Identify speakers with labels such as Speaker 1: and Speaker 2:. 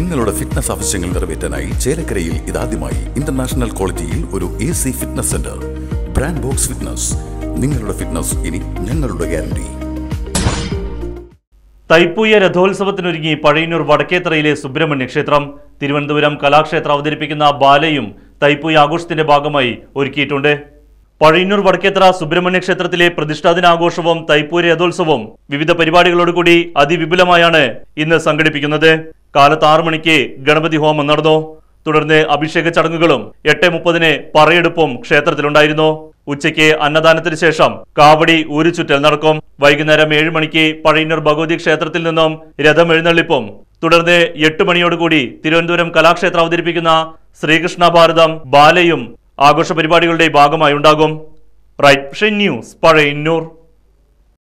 Speaker 1: നിങ്ങളുടെ ഫിറ്റ്നസ് ആവശ്യങ്ങൾ നിറവേറ്റാനായി ചേലക്കരയിൽ ഇതാദ്യമായി ഇന്റർനാഷണൽ ക്വാളിറ്റിയിൽ ഒരു AC fitness centre. Brand box fitness. നിങ്ങളുടെ ഫിറ്റ്നസ് ഇനി ഞങ്ങളുടെ ഗ്യാരണ്ടി.
Speaker 2: തൈപ്പൂയ രഥോത്സവത്തിനൊരുങ്ങി പഴയന്നൂർ വടക്കേത്തറയിലെ സുബ്രഹ്മണ്യ ക്ഷേത്രം. തിരുവനന്തപുരം കലാക്ഷേത്രം അവതരിപ്പിക്കുന്ന ബാലയും തൈപ്പൂയ ആഘോഷത്തിന്റെ ഭാഗമായി ഒരുക്കിയിട്ടുണ്ട്. പഴയന്നൂർ വടക്കേത്തറ സുബ്രഹ്മണ്യ ക്ഷേത്രത്തിലെ പ്രതിഷ്ഠാദിനാഘോഷവും തൈപ്പൂയ രഥോത്സവവും വിവിധ പരിപാടികളോടുകൂടി അതിവിപുലമായാണ് ഇന്ന് സംഘടിപ്പിക്കുന്നത്. കാലത്ത് 6 മണിക്ക് ഗണപതി ഹോമം നടന്നു. തുടർന്ന് അഭിഷേക ചടങ്ങുകളും 8:30 പറയെടുപ്പും ക്ഷേത്രത്തിലുണ്ടായിരുന്നു. ഉച്ചയ്ക്ക് അന്നദാനത്തിന് ശേഷം കാവടി ഊരുചുറ്റൽ നടക്കും. വൈകുന്നേരം 7 മണിക്ക് പഴയന്നൂർ ഭഗവതി ക്ഷേത്രത്തിൽ നിന്നും രഥം എഴുന്നള്ളിപ്പും തുടർന്ന് 8 മണിയോടുകൂടി തിരുവനന്തപുരം കലാക്ഷേത്രം അവതരിപ്പിക്കുന്ന ശ്രീകൃഷ്ണ ഭാരതം ബാലയും ആഘോഷ പരിപാടികളുടെ ഭാഗമായി ഉണ്ടാകും. Right news Pazhayannur.